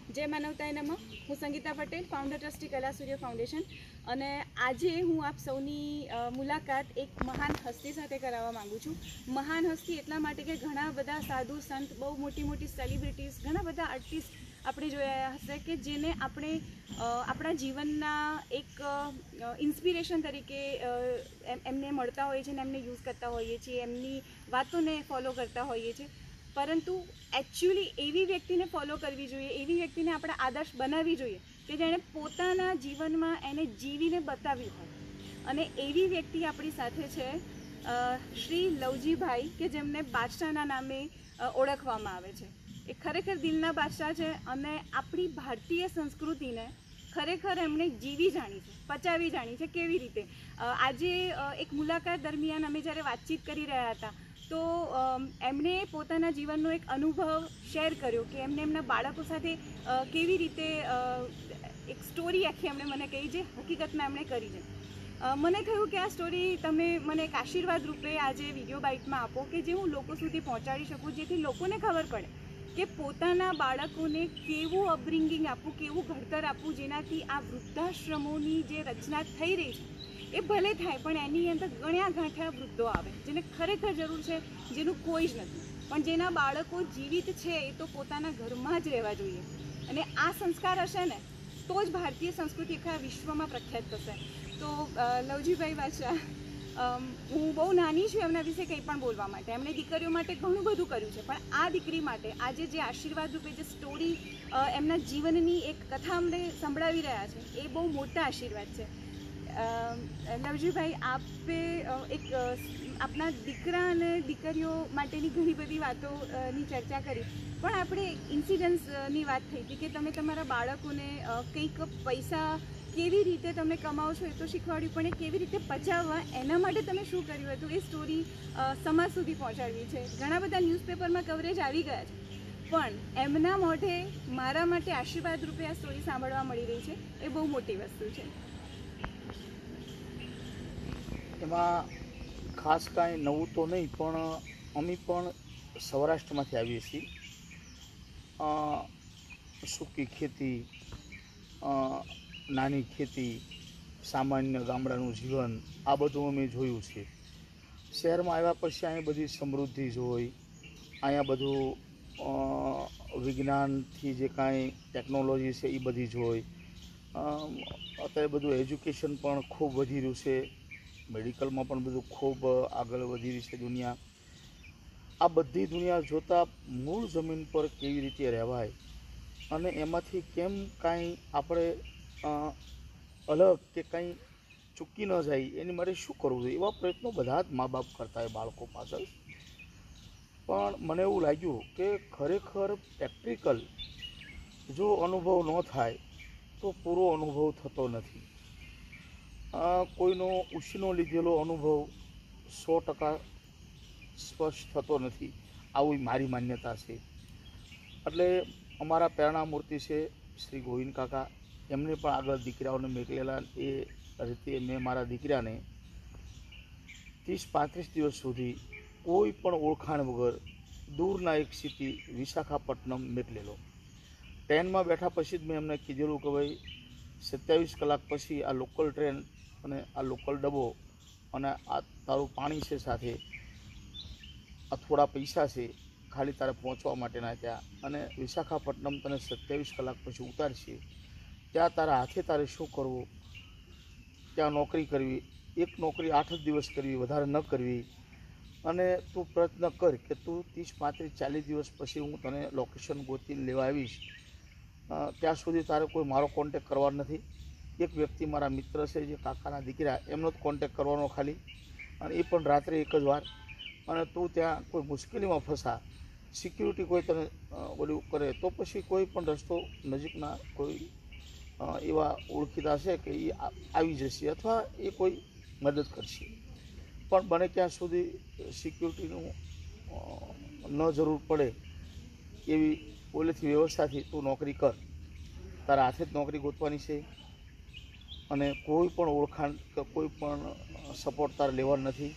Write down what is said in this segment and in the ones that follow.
जय मानवताय नमः। हूँ संगीता पटेल, फाउंडर ट्रस्टी कला सूर्य फाउंडेशन, અને આજે હું આપ સૌની મુલાકાત એક મહાન હસ્તી સાથે કરાવવા માગું છું। મહાન હસ્તી એટલા માટે કે ઘણા બધા સાધુ સંત, બહુ મોટી મોટી સેલિબ્રિટીઝ, ઘણા બધા આર્ટિસ્ટ આપણે જોયા હશે કે જેને આપણે આપણા જીવનના એક ઇન્સ્પિરેશન તરીકે એમને મળતા હોઈએ છીએ અને એમને યુઝ કરતા હોઈએ છીએ, એમની વાતોને ફોલો કરતા હોઈએ છીએ। પરંતુ એકચ્યુઅલી એવી વ્યક્તિને ફોલો કરવી જોઈએ, એવી વ્યક્તિને આપણે આદર્શ બનાવવી જોઈએ કે જેણે પોતાના જીવનમાં એને જીવીને બતાવ્યું હોય। અને એવી વ્યક્તિ આપણી સાથે છે શ્રી લવજીભાઈ, કે જેમને બાદશાહના નામે ઓળખવામાં આવે છે। એ ખરેખર દિલના બાદશાહ છે અને આપણી ભારતીય સંસ્કૃતિને ખરેખર એમણે જીવી જાણી છે, પચાવી જાણી છે। કેવી રીતે? આજે એક મુલાકાત દરમિયાન અમે જ્યારે વાતચીત કરી રહ્યા હતા તો એમણે પોતાના જીવનનો એક અનુભવ શેર કર્યો કે એમને એમના બાળકો સાથે કેવી રીતે એક સ્ટોરી આખી એમણે મને કહી, જે હકીકતમાં એમણે કરી છે। મને થયું કે આ સ્ટોરી તમે મને એક આશીર્વાદ રૂપે આજે વિડીયો બાઇટમાં આપો કે જે હું લોકો સુધી પહોંચાડી શકું, જેથી લોકોને ખબર પડે કે પોતાના બાળકોને કેવું અપબ્રિંગિંગ આપવું, કેવું ઘડતર આપવું, જેનાથી આ વૃદ્ધાશ્રમોની જે રચના થઈ રહી છે એ ભલે થાય પણ એની અંદર ગણ્યા ગાંઠ્યા વૃદ્ધો આવે જેને ખરેખર જરૂર છે, જેનું કોઈ જ નથી, પણ જેના બાળકો જીવિત છે એ તો પોતાના ઘરમાં જ રહેવા જોઈએ। અને આ સંસ્કાર હશે ને તો જ ભારતીય સંસ્કૃતિ આખા વિશ્વમાં પ્રખ્યાત થશે। તો લવજીભાઈ બાદશાહ, હું બહુ નાની છું એમના વિશે કંઈ પણ બોલવા માટે। એમણે દીકરીઓ માટે ઘણું બધું કર્યું છે, પણ આ દીકરી માટે આજે જે આશીર્વાદ રૂપે જે સ્ટોરી એમના જીવનની એક કથા અમને સંભળાવી રહ્યા છે એ બહુ મોટા આશીર્વાદ છે। લવજીભાઈ, આપે એક આપના દીકરા અને દીકરીઓ માટેની ઘણી બધી વાતોની ચર્ચા કરી, પણ આપણે ઇન્સિડન્ટ્સની વાત થઈ હતી કે તમે તમારા બાળકોને કંઈક પૈસા કેવી રીતે તમે કમાવો છો એ તો શીખવાડ્યું, પણ એ કેવી રીતે પચાવવા એના માટે તમે શું કર્યું હતું એ સ્ટોરી સમાજ સુધી પહોંચાડવી છે। ઘણા બધા ન્યૂઝપેપરમાં કવરેજ આવી ગયા છે, પણ એમના મોઢે મારા માટે આશીર્વાદ રૂપે આ સ્ટોરી સાંભળવા મળી રહી છે, એ બહુ મોટી વસ્તુ છે। એમાં ખાસ કાંઈ નવું તો નહીં, પણ અમે પણ સૌરાષ્ટ્રમાંથી આવીએ છીએ। સૂકી ખેતી, નાની ખેતી, સામાન્ય ગામડાનું જીવન, આ બધું અમે જોયું છે। શહેરમાં આવ્યા પછી અહીંયા બધી સમૃદ્ધિ જોઈ, અહીંયા બધું વિજ્ઞાનથી જે કાંઈ ટેકનોલોજી છે એ બધી જોઈ। અત્યારે બધું એજ્યુકેશન પણ ખૂબ વધી રહ્યું છે, મેડિકલમાં પણ બધું ખૂબ આગળ વધી રહી છે દુનિયા। આ બધી દુનિયા જોતાં મૂળ જમીન પર કેવી રીતે રહેવાય અને એમાંથી કેમ કાંઈ આપણે અલગ કે કંઈ ચૂકી ન જાય એની માટે શું કરવું જોઈએ, એવા પ્રયત્નો બધા જ મા બાપ કરતા હોય બાળકો પાછળ। પણ મને એવું લાગ્યું કે ખરેખર પ્રેક્ટિકલ જો અનુભવ ન થાય તો પૂરો અનુભવ થતો નથી। કોઈનો ઉછીનો લીધેલો અનુભવ 100% સ્પષ્ટ થતો નથી, આવી મારી માન્યતા છે। એટલે અમારા પ્રેરણામૂર્તિ છે શ્રી ગોવિંદ કાકા, એમને પણ આગળ દીકરાઓને મોકલેલા, એ રીતે મેં મારા દીકરાને 30-35 દિવસ સુધી કોઈ પણ ઓળખાણ વગર દૂરના એક સિટી વિશાખાપટ્ટનમ મોકલેલો। ટ્રેનમાં બેઠા પછી જ મેં એમને કીધેલું કે ભાઈ 27 કલાક પછી આ લોકલ ટ્રેન અને આ લોકલ ડબ્બો અને આ તારું પાણી છે સાથે, આ થોડા પૈસા છે ખાલી તારે પહોંચવા માટેના ત્યાં, અને વિશાખાપટ્ટનમ તને 27 કલાક પછી ઉતારશે, ત્યાં તારા હાથે તારે શું કરવું, ત્યાં નોકરી કરવી, એક નોકરી 8 જ દિવસ કરવી, વધારે ન કરવી, અને તું પ્રયત્ન કર કે તું 30-35-40 દિવસ પછી હું તને લોકેશન ગોતીને લેવા આવીશ, ત્યાં સુધી તારે કોઈ મારો કોન્ટેક કરવાનો નથી। એક વ્યક્તિ મારા મિત્ર છે જે કાકાના દીકરા, એમનો જ કોન્ટેક કરવાનો ખાલી, અને એ પણ રાત્રે એક જ વાર। અને તું ત્યાં કોઈ મુશ્કેલીમાં ફસા, સિક્યુરિટી કોઈ તને ઓલું કરે તો પછી કોઈ પણ રસ્તો નજીકના કોઈ એવા ઓળખીતા છે કે એ આવી જશે અથવા એ કોઈ મદદ કરશે। પણ બને ત્યાં સુધી સિક્યુરિટીનું ન જરૂર પડે એવી ઓલેથી વ્યવસ્થાથી તું નોકરી કર, તારા હાથે જ નોકરી ગોતવાની છે, અને કોઈ પણ ઓળખાણ કે કોઈ પણ સપોર્ટ તારે લેવાનો નથી।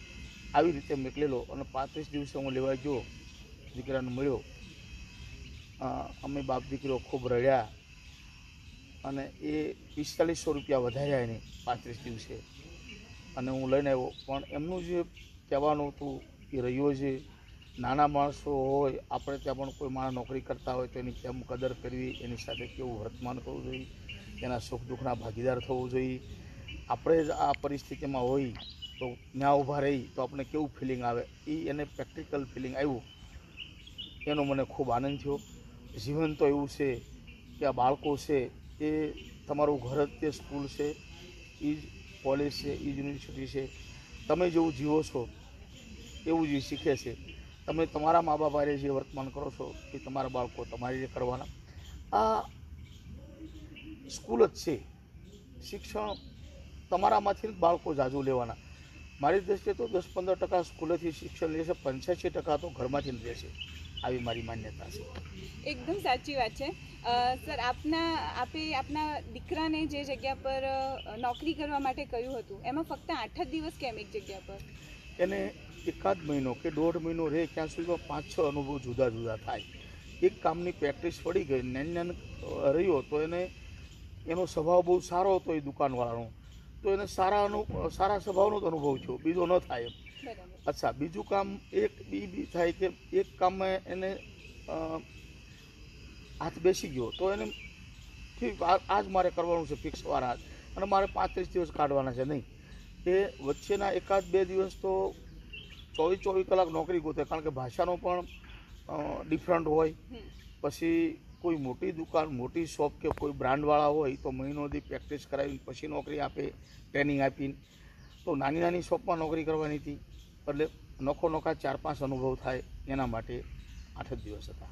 આવી રીતે મોકલેલો, અને 35 દિવસે હું લેવા ગયો, દીકરાને મળ્યો અમે બાપ દીકરીઓ ખૂબ રડ્યા અને એ 4500 રૂપિયા વધાર્યા એને 35 દિવસે અને હું લઈને આવ્યો. પણ એમનું જે કહેવાનું હતું એ રહ્યો છે. નાના માણસો હોય, આપણે ત્યાં પણ કોઈ માણસ નોકરી કરતા હોય તો એની કેમ કદર કરવી, એની સાથે કેવું વર્તમાન કરવું જોઈએ, એના સુખ દુઃખના ભાગીદાર થવું જોઈએ. આપણે જ આ પરિસ્થિતિમાં હોય તો ત્યાં ઊભા રહી તો આપણે કેવું ફિલિંગ આવે, એ એને પ્રેક્ટિકલ ફિલિંગ આવ્યું. એનો મને ખૂબ આનંદ થયો. જીવન તો એવું છે કે આ બાળકો છે એ તમારું ઘર જ તે સ્કૂલ છે, એ જ કોલેજ છે, એ જ યુનિવર્સિટી છે. તમે જેવું જીવો છો એવું જ શીખે છે. તમે તમારા મા બાપ હારે જે વર્તમાન કરો છો એ તમારા બાળકો તમારી રીતે કરવાના. આ સ્કૂલ જ છે. શિક્ષણ તમારામાંથી જ બાળકો જાજુ લેવાના. મારી દૃષ્ટિએ તો 10-15% સ્કૂલેથી શિક્ષણ લે છે, 85% તો ઘરમાંથી જ રહેશે. આવી મારી માન્યતા છે. એકદમ સાચી વાત છે. સર, આપે આપના દીકરાને જે જગ્યા પર નોકરી કરવા માટે કહ્યું હતું એમાં ફક્ત 8 જ દિવસ કેમ એક જગ્યા પર? એને 1 મહિનો કે 1.5 મહિનો રહે ત્યાં સુધીમાં 5-6 અનુભવ જુદા જુદા થાય. એક કામની પ્રેક્ટિસ પડી ગઈ, નાન રહ્યો તો એને એનો સ્વભાવ બહુ સારો હતો એ દુકાનવાળાનો, તો એને સારા સ્વભાવનો જ અનુભવ થયો, બીજો ન થાય એમ. અચ્છા, બીજું કામ એક બી થાય કે એક કામમાં એને હાથ બેસી ગયો તો એને ઠીક આજ મારે કરવાનું છે ફિક્સ વાર હાથ, અને મારે 35 દિવસ કાઢવાના છે નહીં. એ વચ્ચેના 1-2 દિવસ તો 24 કલાક નોકરી ગોતે, કારણ કે ભાષાનો પણ ડિફરન્ટ હોય. પછી કોઈ મોટી દુકાન, મોટી શોપ કે કોઈ બ્રાન્ડવાળા હોય તો મહિનોથી પ્રેક્ટિસ કરાવીને પછી નોકરી આપે, ટ્રેનિંગ આપીને. તો નાની શોપમાં નોકરી કરવાની હતી, એટલે નોખા 4-5 અનુભવ થાય, એના માટે 8 જ દિવસ હતા.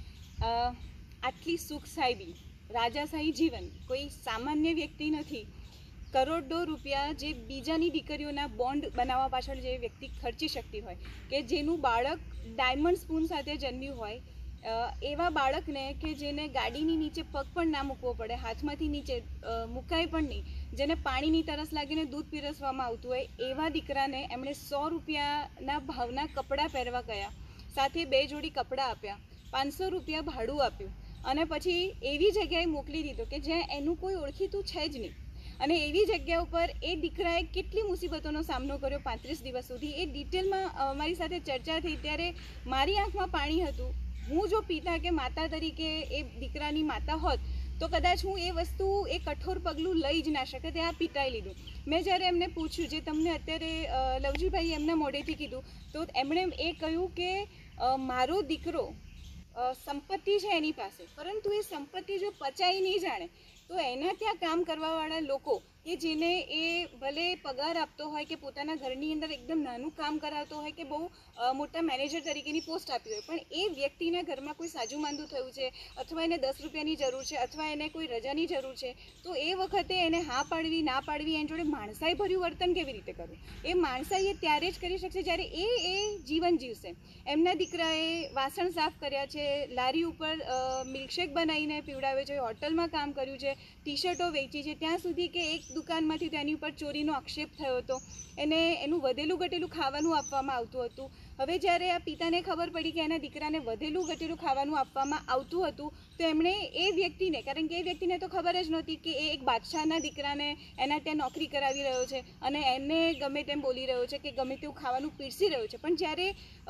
આટલી સુખ સાહેબી, રાજાશાહી જીવન કોઈ સામાન્ય વ્યક્તિ નથી. કરોડો રૂપિયા જે બીજાની દીકરીઓના બોન્ડ બનાવવા પાછળ જે વ્યક્તિ ખર્ચી શકતી હોય, કે જેનું બાળક ડાયમંડ સ્પૂન સાથે જન્મ્યું હોય, એવા બાળકને કે જેને ગાડીની નીચે પગ પણ ના મૂકવો પડે, હાથમાંથી નીચે મુકાય પણ નહીં, જેને પાણીની તરસ લાગીને દૂધ પીરસવામાં આવતું હોય, એવા દીકરાને એમણે 100 રૂપિયાના ભાવના કપડાં પહેરવા ગયા, સાથે 2 જોડી કપડાં આપ્યા, 500 રૂપિયા ભાડું આપ્યું, અને પછી એવી જગ્યાએ મોકલી દીધો કે જ્યાં એનું કોઈ ઓળખીતું છે જ નહીં. અને એવી જગ્યા ઉપર એ દીકરાએ કેટલી મુસીબતોનો સામનો કર્યો 35 દિવસ સુધી, એ ડિટેલમાં મારી સાથે ચર્ચા થઈ ત્યારે મારી આંખમાં પાણી હતું. હું જો પિતા કે માતા તરીકે એ દીકરાની માતા હોત તો કદાચ હું એ વસ્તુ, એ કઠોર પગલું લઈ જ ના શકે. તે આ પિતાએ લીધું. મેં જ્યારે એમને પૂછ્યું, જે તમને અત્યારે લવજીભાઈ એમના મોઢેથી કીધું, તો એમણે એ કહ્યું કે મારો દીકરો સંપત્તિ છે એની પાસે, પરંતુ એ સંપત્તિ જો પચાઈ નહીં જાણે તો એના ત્યાં કામ કરવાવાળા લોકો કે જેને એ ભલે પગાર આપતો હોય કે પોતાના ઘરની અંદર એકદમ નાનું કામ કરાવતો હોય કે બહુ મોટા મેનેજર તરીકેની પોસ્ટ આપી હોય, પણ એ વ્યક્તિના ઘરમાં કોઈ સાજુ માંદું થયું છે, અથવા એને 10 રૂપિયાની જરૂર છે, અથવા એને કોઈ રજાની જરૂર છે, તો એ વખતે એને હા પાડવી, ના પાડવી, એની જોડે માણસાઈ ભર્યું વર્તન કેવી રીતે કરવું? એ માણસાઈ એ ત્યારે જ કરી શકશે જ્યારે એ જીવન જીવશે. એમના દીકરાએ વાસણ સાફ કર્યા છે, લારી ઉપર મિલ્કશેક બનાવીને પીવડાવે છે, હોટલમાં કામ કર્યું છે, ટી શર્ટો વેચી છે, ત્યાં સુધી કે એક દુકાનમાંથી તેની ઉપર ચોરીનો આક્ષેપ થયો હતો, એને એનું વધેલું ઘટેલું ખાવાનું આપવામાં આવતું હતું. હવે જ્યારે આ પિતાને ખબર પડી કે એના દીકરાને વધેલું ઘટેલું ખાવાનું આપવામાં આવતું હતું, તો એમણે એ વ્યક્તિને, કારણ કે એ વ્યક્તિને તો ખબર જ નહોતી કે એ એક બાદશાહના દીકરાને એના ત્યાં નોકરી કરાવી રહ્યો છે અને એને ગમે તેમ બોલી રહ્યો છે કે ગમે તેવું ખાવાનું પીરસી રહ્યો છે. પણ જ્યારે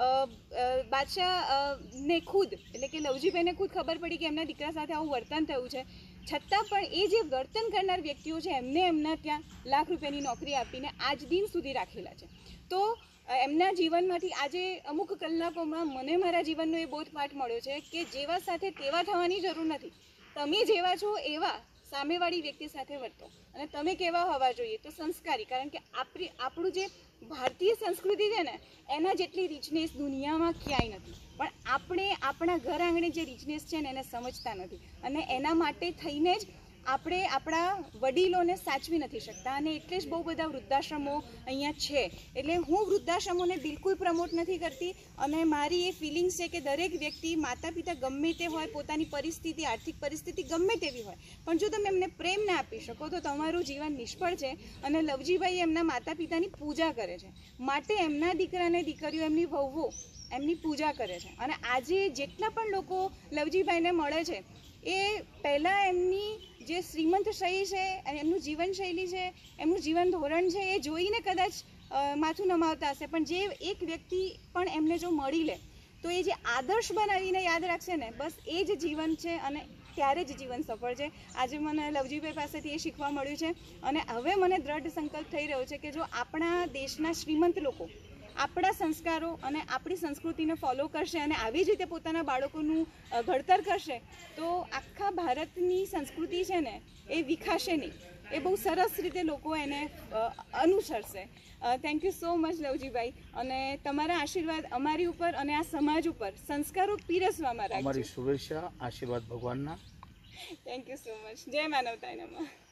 બાદશાહને ખુદ, એટલે કે લવજીભાઈને ખુદ ખબર પડી કે એમના દીકરા સાથે આવું વર્તન થયું છે, છતાં પણ એ જે વર્તન કરનાર વ્યક્તિઓ છે એમને એમના ત્યાં લાખ રૂપિયાની નોકરી આપીને આજ દિન સુધી રાખેલા છે. તો એમના જીવનમાંથી આજે અમુક કલાકોમાં મને મારા જીવનનો એ બોધપાઠ મળ્યો છે કે જેવા સાથે તેવા થવાની જરૂર નથી. તમે જેવા છો એવા સામેવાળી વ્યક્તિ સાથે વર્તો, અને તમે કેવા હોવા જોઈએ તો સંસ્કારી. કારણ કે આપણું જે ભારતીય સંસ્કૃતિ છે ને, એના જેટલી રિચનેસ દુનિયામાં ક્યાંય નથી, પણ આપણે આપણા ઘર આંગણે જે રિચનેસ છે ને એને સમજતા નથી, અને એના માટે થઈને જ આપણે આપણા વડીલોને સાચવી નથી શકતા અને એટલે જ બહુ બધા વૃદ્ધાશ્રમો અહીંયા છે. એટલે હું વૃદ્ધાશ્રમોને બિલકુલ પ્રમોટ નથી કરતી અને મારી એ ફિલિંગ્સ છે કે દરેક વ્યક્તિ માતા પિતા ગમે તે હોય, પોતાની પરિસ્થિતિ, આર્થિક પરિસ્થિતિ ગમે તેવી હોય, પણ જો તમે એમને પ્રેમ ના આપી શકો તો તમારું જીવન નિષ્ફળ છે. અને લવજીભાઈ એમના માતા પિતાની પૂજા કરે છે, માટે એમના દીકરાને દીકરીઓ, એમની વહુઓ એમની પૂજા કરે છે. અને આજે જેટલા પણ લોકો લવજીભાઈને મળે છે એ પહેલાં એમની જે શ્રીમંત શૈલી છે, એમનું જીવનશૈલી છે, એમનું જીવન ધોરણ છે એ જોઈને કદાચ માથું નમાવતા હશે, પણ જે એક વ્યક્તિ પણ એમને જો મળી લે તો એ જે આદર્શ બનાવીને યાદ રાખશે ને, બસ એ જ જીવન છે અને ત્યારે જ જીવન સફળ છે. આજે મને લવજીભાઈ પાસેથી એ શીખવા મળ્યું છે અને હવે મને દ્રઢ સંકલ્પ થઈ રહ્યો છે કે જો આપણા દેશના શ્રીમંત લોકો આપણા સંસ્કારો અને આપણી સંસ્કૃતિને ફોલો કરશે અને આવી જ રીતે પોતાના બાળકોનું ઘડતર કરશે તો આખા ભારતની સંસ્કૃતિ છે ને એ વિખાશે નહીં. એ બહુ સરસ રીતે લોકો એને અનુસરશે. થેન્ક યુ સો મચ લવજીભાઈ, અને તમારા આશીર્વાદ અમારી ઉપર અને આ સમાજ ઉપર સંસ્કારો પીરસવામાં રાખજો. અમારી શુભેચ્છા, આશીર્વાદ ભગવાનના. Thank you so much. જય માનવતા નમઃ.